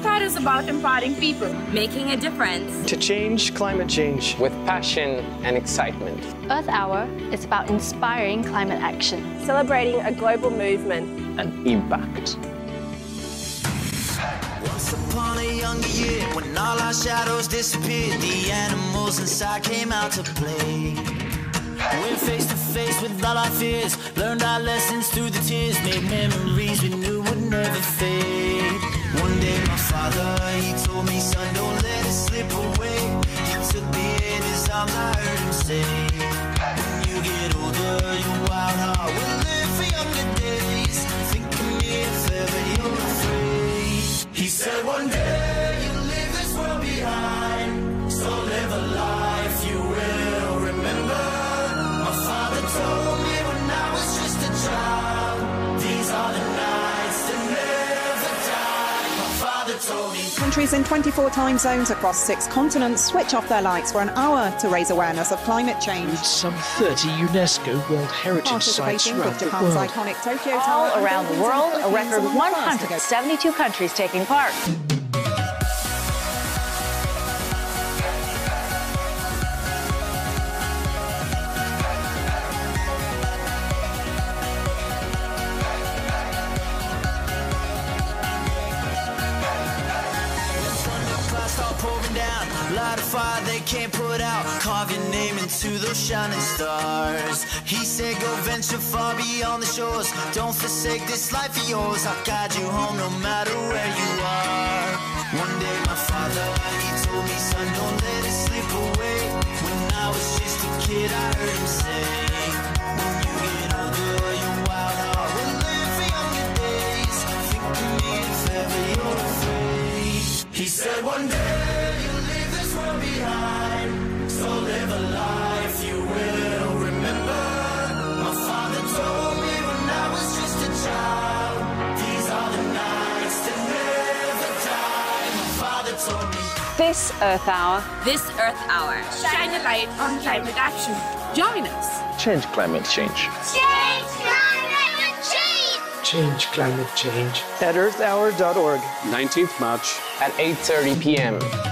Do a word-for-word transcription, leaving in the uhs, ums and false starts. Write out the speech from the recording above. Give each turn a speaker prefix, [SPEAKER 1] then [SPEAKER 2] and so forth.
[SPEAKER 1] Earth Hour is about empowering people,
[SPEAKER 2] making a difference,
[SPEAKER 3] to change climate change
[SPEAKER 4] with passion and excitement.
[SPEAKER 5] Earth Hour is about inspiring climate action,
[SPEAKER 6] celebrating a global movement
[SPEAKER 4] and impact.
[SPEAKER 7] Once upon a younger year, when all our shadows disappeared, the animals inside came out to play. Went face to face with all our fears, learned our lessons through the tears, made memories we knew would never fade. One day my father, he told me, son, don't let it slip away. He took me in his arms, I heard him say, when you get older, your wild heart will live for younger days. Think of me if ever you're afraid. He said one day you'll leave this world behind, so live a life you will remember. Told me when I was just a child, these are the nights that never die. My father told me.
[SPEAKER 8] Countries in twenty-four time zones across six continents switch off their lights for an hour to raise awareness of climate change.
[SPEAKER 9] Some thirty UNESCO World Heritage Sites around the world.
[SPEAKER 8] Iconic Tokyo
[SPEAKER 10] All around the world, a record one hundred seventy-two countries taking part.
[SPEAKER 7] Light a fire they can't put out, carve your name into those shining stars. He said go venture far beyond the shores, don't forsake this life of yours. I'll guide you home no matter where you are. One day my father, he told me, son, don't let it slip away. When I was just a kid I heard him say, when you get older your wild heart will live for younger days. Think of me if ever you're afraid. He said one day behind, so live a life you will remember. My father told me when I was just a child, these are the nights that never die. My father told me.
[SPEAKER 10] This Earth Hour.
[SPEAKER 2] This Earth Hour.
[SPEAKER 1] Shine a light on climate action. Join us.
[SPEAKER 4] Change climate change.
[SPEAKER 11] Change climate change.
[SPEAKER 9] Change climate change.
[SPEAKER 3] at earth hour dot org.
[SPEAKER 4] nineteenth March at eight thirty p m